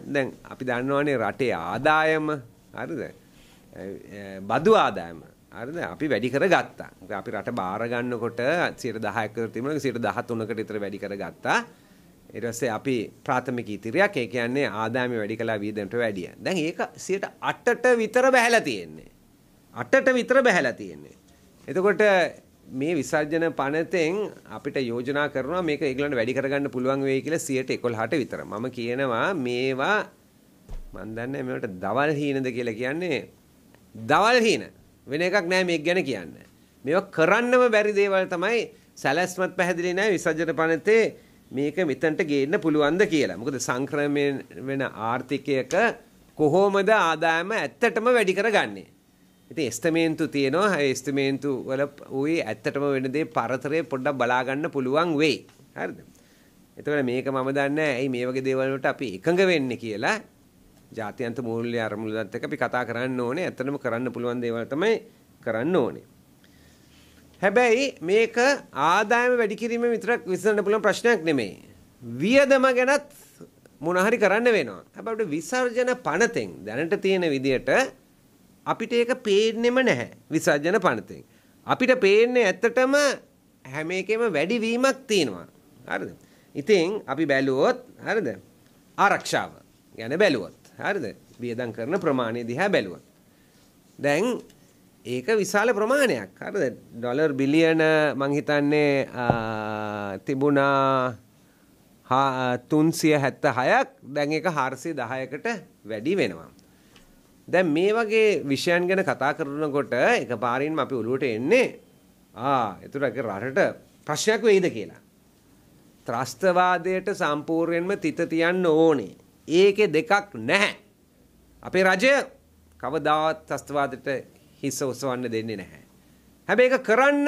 දැන් අපි දන්නවනේ රටේ ආදායම හරිද? බදු ආදායම හරිද? අපි වැඩි කරගත්තා. අපි රට බාර ගන්නකොට 10%ක විතර තිබුණා 13%කට විතර වැඩි කරගත්තා. ඊට පස්සේ අපි ප්‍රාථමික ඉතිරියක් ඒ කියන්නේ ආදායම වැඩි කළා වියදමට වැඩිය. දැන් ඒක 8ට විතර බහැලා තියෙන්නේ. 8ට විතර බහැලා තියෙන්නේ. එතකොට මේ විසර්ජන පනතෙන් අපිට යෝජනා කරනවා මේක ඒගොල්ලන්ට වැඩි කරගන්න පුළුවන් වෙයි කියලා 11%ට විතර. මම කියනවා මේවා මන් දන්නේ මේවට දවල් හීනද කියලා කියන්නේ දවල් හීන. වෙන එකක් නෑ මේක ගැන කියන්න. මේවා කරන්නම බැරි දේවල් තමයි සැලැස්මත් පැහැදිලි නෑ විසර්ජන පනතේ මේක මෙතනට ගේන්න පුළුවන්ද කියලා. මොකද සංක්‍රමණය වෙන ආර්ථිකයක කොහොමද ආදායම ඇත්තටම වැඩි කරගන්නේ? ඉතින් එස්ටිමේන්තු තියෙනවා. ඒ එස්ටිමේන්තු වල උයි ඇත්තටම වෙන දේ පරතරේ පොඩ්ඩක් බලා ගන්න පුළුවන් වෙයි. හරිද? එතකොට මේක මම දන්නේ ඇයි මේ වගේ දේවල් වලට අපි එකඟ වෙන්නේ කියලා. ජාත්‍යන්තර මූල්‍ය අරමුණුත් එක්ක අපි කතා කරන්න ඕනේ. ඇත්තටම කරන්න පුළුවන් දේවල් තමයි කරන්න ඕනේ. හැබැයි මේක ආදායම වැඩි කිරීම විතරක් විසඳන්න පුළුවන් ප්‍රශ්නයක් නෙමෙයි. වියදම ගැනත් මොන හරි කරන්න වෙනවා. හැබැයි විසර්ජන පනතෙන් දැනට තියෙන විදියට අපිට ඒක පේන්නෙම නැහැ විසර්ජන පනතෙන්. අපිට පේන්නේ ඇත්තටම හැම එකෙම වැඩි වීමක් තියෙනවා. හරිද? ඉතින් අපි බැලුවොත් හරිද? ආරක්ෂාව ගැන බැලුවොත් හරිද? වියදම් කරන ප්‍රමාණය දිහා බැලුවොත්. දැන් ඒක විශාල ප්‍රමාණයක්. හරිද? ඩොලර් බිලියන මං හිතන්නේ තිබුණා 376ක්. දැන් ඒක 410කට වැඩි වෙනවා. දැන් මේ වගේ විෂයන් ගැන කතා කරනකොට එකපාරින්ම අපි ඔළුවට එන්නේ ඒතර ඒක රටට ප්‍රශ්නයක් වෙයිද කියලා. ත්‍රස්තවාදයට සම්පූර්ණයෙන්ම තිත තියන්න ඕනේ. ඒකේ දෙකක් නැහැ. අපේ රජය කවදාවත් ත්‍රස්තවාදයට හිස ඔසවන්න දෙන්නේ නැහැ. හැබැයි ඒක කරන්න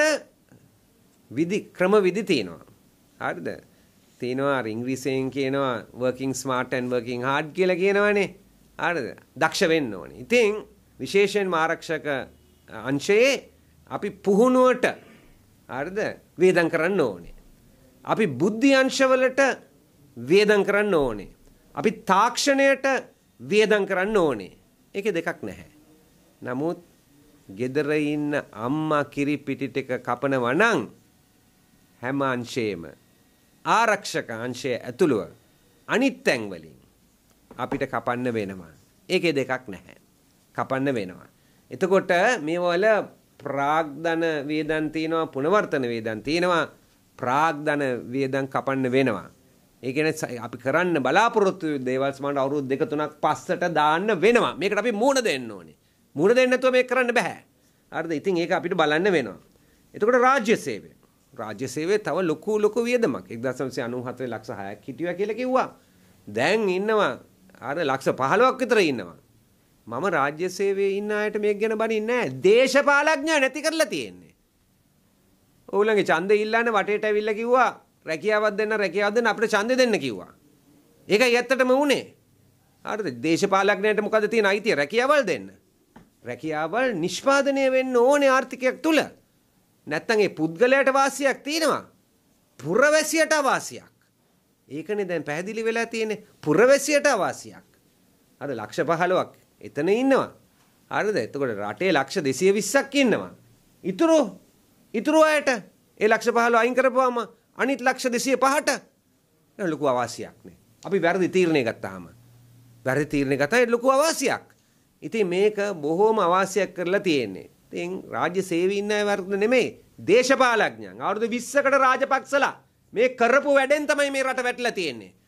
ක්‍රම විදි තියෙනවා. හරිද? තියෙනවා ඉංග්‍රීසියෙන් කියනවා working smart and working hard කියලා කියනවනේ. හරිද? දක්ෂ වෙන්න ඕනේ. ඉතින් විශේෂයෙන්ම ආරක්ෂක අංශයේ අපි පුහුණුවට හරිද? වේදම් කරන්න ඕනේ. අපි බුද්ධි අංශවලට වේදම් කරන්න ඕනේ. අපි තාක්ෂණයට වේදම් කරන්න ඕනේ. ඒකේ දෙකක් නැහැ. නමුත් ගෙදර ඉන්න අම්මා කිරි පිටි ටික කපනවා නම් හැම අංශේම ආරක්ෂක අංශය ඇතුළුව අනිත් තැන් වලින් අපිට කපන්න වෙනවා. ඒකේ දෙකක් නැහැ. කපන්න වෙනවා. එතකොට මේවල ප්‍රාග්ධන වේදන් තියෙනවා, පුනවර්තන වේදන් තියෙනවා. ප්‍රාග්ධන වේදන් කපන්න වෙනවා. ඒ කියන්නේ අපි කරන්න බලාපොරොත්තු දේවල් සමාන අවුරුදු 2-3ක් පස්සට දාන්න වෙනවා. මේකට අපි මූණ දෙන්න ඕනේ. මූණ දෙන්න නැතුව මේක කරන්න බෑ. හරිද? ඉතින් ඒක අපිට බලන්න වෙනවා. එතකොට රාජ්‍ය සේවය. රාජ්‍ය සේවයේ තව ලොකු වියදමක් 1997 ලක්ෂ 6ක් හිටියා කියලා කිව්වා. දැන් ඉන්නවා අර ලක්ෂ 15ක් විතර ඉන්නවා. මම රාජ්‍ය සේවයේ ඉන්න අයට මේක ගැන බනින්නේ නැහැ. දේශපාලඥයෝ නැති කරලා තියෙන්නේ. ඕගොල්ලන්ගේ ඡන්දේ ඉල්ලන්න වටේට ඇවිල්ලා කිව්වා රැකියාවක් දෙන්න අපිට ඡන්දේ දෙන්න කිව්වා. ඒකයි ඇත්තටම උනේ. හරිද? දේශපාලඥයන්ට මොකද තියෙන අයිතිය රැකියාවල් දෙන්න. රැකියාවල් නිෂ්පාදනය වෙන්න ඕනේ ආර්ථිකයක් තුල. නැත්තම් ඒ පුද්ගලයාට වාසියක් තියෙනවා. පුරවැසියට අවාසියක්. ඒකනේ දැන් පැහැදිලි වෙලා තියෙන්නේ. පුරවැසියට අවාසියක්. අර ලක්ෂ 15ක් එතන ඉන්නවා. හරිද? එතකොට රටේ ලක්ෂ 220ක් ඉන්නවා. ඉතුරු අයට ඒ ලක්ෂ 15 අයින් කරපුවාම අනිත් ලක්ෂ 205ට ලොකු අවාසියක් නේ. අපි වැරදි තීරණය ගත්තාම. වැරදි තීරණය ගත්තා ලොකු අවාසියක්. ඉතින් මේක බොහොම අවාසියක් කරලා තියෙන්නේ. ඉතින් රාජ්‍ය සේවී ඉන්න අය වර්ග නෙමෙයි. දේශපාලඥයන් අවුරුදු 20කට රාජපක්ෂලා මේ කරපු වැඩෙන් තමයි මේ රට වැටලා තියෙන්නේ.